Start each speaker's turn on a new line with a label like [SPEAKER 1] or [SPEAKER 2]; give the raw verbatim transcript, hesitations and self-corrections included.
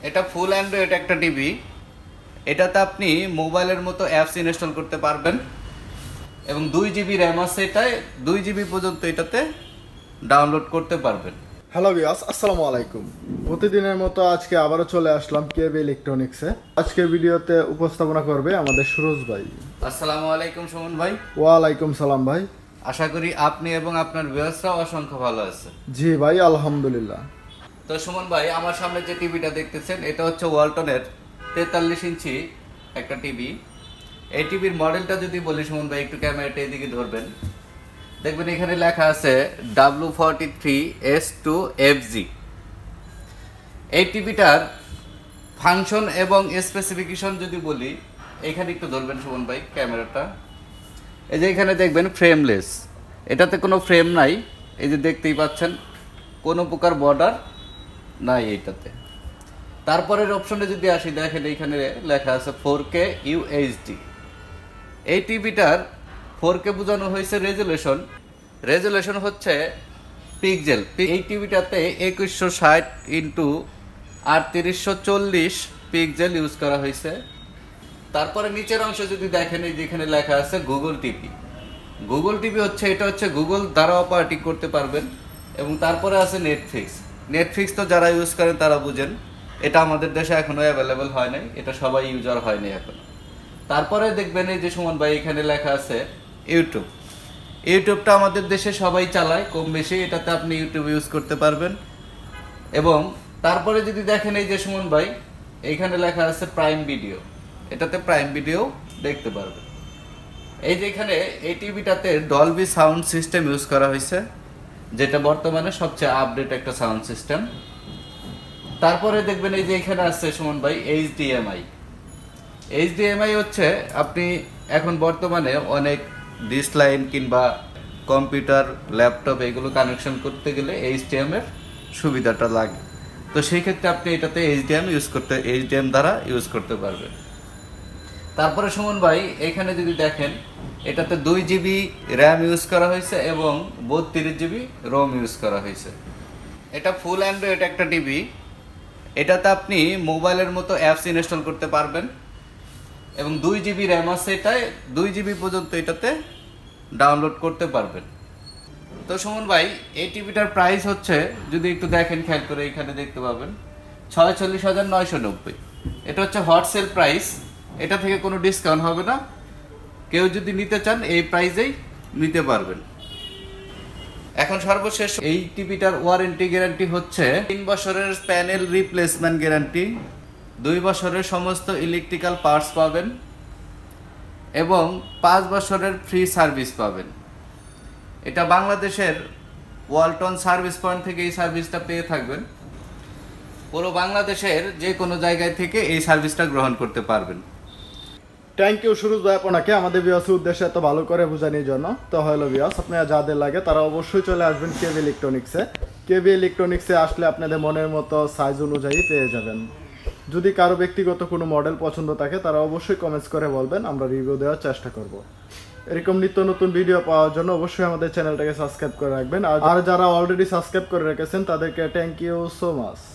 [SPEAKER 1] এটা ফুল অ্যান্ড্রয়েড একটা টিভি। এটাতে আপনি মোবাইলের মতো অ্যাপস ইনস্টল করতে পারবেন এবং দুই জিবি র্যাম আছে, এটায় দুই জিবি পর্যন্ত এটাতে ডাউনলোড করতে পারবেন।
[SPEAKER 2] হ্যালো ভিউয়ার্স, আসসালামু আলাইকুম। প্রতিদিনের মতো আজকে আবারও চলে আসলাম কেবি ইলেকট্রনিক্সে। আজকের ভিডিওতে উপস্থাপনা করবে আমাদের সুরজ ভাই।
[SPEAKER 1] আসসালামু আলাইকুম সুমন ভাই।
[SPEAKER 2] ওয়ালাইকুম সালাম ভাই।
[SPEAKER 1] আশা করি আপনি এবং আপনার ভিউয়ার্সরাও অসংখ্য ভালো আছে।
[SPEAKER 2] জি ভাই, আলহামদুলিল্লাহ।
[SPEAKER 1] তো সুমন ভাই, আমার সামনে যে টিভিটা দেখতেছেন এটা হচ্ছে ওয়ালটনের তেতাল্লিশ ইঞ্চি একটা টিভি। এই টিভির মডেলটা যদি বলি সুমন ভাই, একটু ক্যামেরাটা এদিকে ধরবেন, দেখবেন এখানে লেখা আছে W forty three S two F G. এই টিভিটার ফাংশন এবং স্পেসিফিকেশন যদি বলি, এখানে একটু ধরবেন সুমন ভাই ক্যামেরাটা। এই যে এখানে দেখবেন ফ্রেমলেস, এটাতে কোনো ফ্রেম নাই, এই যে দেখতেই পাচ্ছেন কোনো প্রকার বর্ডার নাই এইটাতে। তারপরের অপশনে যদি আসি, দেখেন এইখানে লেখা আছে ফোর কে ইউএইচডি। এই টিভিটার ফোর কে বোঝানো হয়েছে রেজুলেশন। রেজুলেশন হচ্ছে পিক্সেল। এই টিভিটাতে একুশশো ষাট ইন্টু আটত্রিশশো চল্লিশ পিক্সেল ইউজ করা হয়েছে। তারপরে নিচের অংশ যদি দেখেন, এই যেখানে লেখা আছে গুগল টিভি। গুগল টিভি হচ্ছে এটা হচ্ছে গুগল দ্বারা অপারেটিং করতে পারবেন। এবং তারপরে আছে নেটফ্লিক্স। নেটফ্লিক্স তো যারা ইউজ করেন তারা বুঝেন, এটা আমাদের দেশে এখনো অ্যাভেলেবেল হয় নাই, এটা সবাই ইউজার হয়নি এখন। তারপরে দেখবেন এই যে সুমন ভাই এখানে লেখা আছে ইউটিউব। ইউটিউবটা আমাদের দেশে সবাই চালায় কম বেশি, এটাতে আপনি ইউটিউব ইউজ করতে পারবেন। এবং তারপরে যদি দেখেন এই যে সুমন ভাই এইখানে লেখা আছে প্রাইম ভিডিও, এটাতে প্রাইম ভিডিও দেখতে পারবেন। এই যে এখানে এই টিভিটাতে ডলবি সাউন্ড সিস্টেম ইউজ করা হয়েছে, যেটা বর্তমানে সবচেয়ে আপডেট একটা সাউন্ড সিস্টেম। তারপরে দেখবেন এই যে এখানে আছে সুমন ভাই এইচডিএমআই। এইচডিএমআই হচ্ছে আপনি এখন বর্তমানে অনেক ডিশ লাইন কিংবা কম্পিউটার, ল্যাপটপ এগুলো কানেকশন করতে গেলে এইচডিএম এর সুবিধাটা লাগে। তো সেই ক্ষেত্রে আপনি এটাতে এইচডিএম ইউজ করতে এইচডিএম দ্বারা ইউজ করতে পারবেন। তারপরে সুমন ভাই এখানে যদি দেখেন, এটাতে দুই জিবি র্যাম ইউজ করা হয়েছে এবং বত্রিশ জিবি রোম ইউজ করা হয়েছে। এটা ফুল অ্যান্ড্রয়েড একটা টিভি। এটাতে আপনি মোবাইলের মতো অ্যাপস ইনস্টল করতে পারবেন এবং দুই জিবি র্যাম আছে, এটায় দুই জিবি পর্যন্ত এটাতে ডাউনলোড করতে পারবেন। তো সুমন ভাই এই টিভিটার প্রাইস হচ্ছে, যদি একটু দেখেন খেয়াল করে এখানে দেখতে পাবেন ছয়চল্লিশ হাজার নয়শো নব্বই। এটা হচ্ছে হট সেল প্রাইস, এটা থেকে কোনো ডিসকাউন্ট হবে না। কেউ যদি নিতে চান এই প্রাইসেই নিতে পারবেন। এখন সর্বশেষ এই টিভিটার ওয়ারেন্টি গ্যারান্টি হচ্ছে তিন বছরের প্যানেল রিপ্লেসমেন্ট গ্যারান্টি, দুই বছরের সমস্ত ইলেকট্রিক্যাল পার্টস পাবেন এবং পাঁচ বছরের ফ্রি সার্ভিস পাবেন। এটা বাংলাদেশের ওয়ালটন সার্ভিস পয়েন্ট থেকে এই সার্ভিসটা পেয়ে থাকবেন। পুরো বাংলাদেশের যে কোনো জায়গায় থেকে এই সার্ভিসটা গ্রহণ করতে পারবেন।
[SPEAKER 2] থ্যাংক ইউ সুরজ ভাই আপনাকে আমাদের ভিউয়ার্সের উদ্দেশ্যে এত ভালো করে বোঝানোর জন্য। তো হলো ভিউয়ার্স, আপনারা যাদের লাগে তারা অবশ্যই চলে আসবেন কেবি ইলেকট্রনিক্সে। কেবি ইলেকট্রনিক্সে আসলে আপনাদের মনের মতো সাইজ অনুযায়ী পেয়ে যাবেন। যদি কারো ব্যক্তিগত কোনো মডেল পছন্দ থাকে তারা অবশ্যই কমেন্টস করে বলবেন, আমরা রিভিউ দেওয়ার চেষ্টা করব। এরকম নিত্য নতুন ভিডিও পাওয়ার জন্য অবশ্যই আমাদের চ্যানেলটাকে সাবস্ক্রাইব করে রাখবেন। আর যারা অলরেডি সাবস্ক্রাইব করে রেখেছেন তাদেরকে থ্যাংক ইউ সো মাচ।